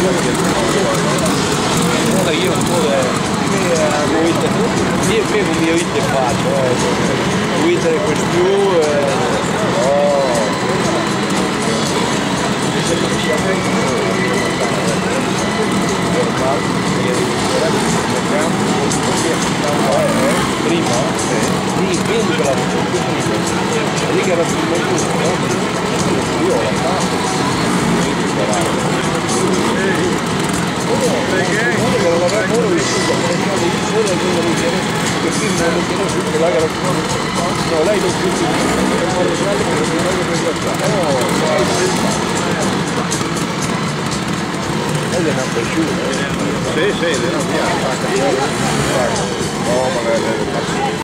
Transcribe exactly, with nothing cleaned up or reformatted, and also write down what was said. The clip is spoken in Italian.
Guarda io pure io bevo mio vite fatto, vite questo più prima? Sì, quindi che la lì che era prima tutto, no? Io la faccio, perché? Non la vedo io, solo il mio ridere, che qui non lo tiene su, che la gara no, lei non più si dice, è un originale che non si vede per ghiacciare. No, lei è una pesciuta. Sì, sì, è una pianta. No, magari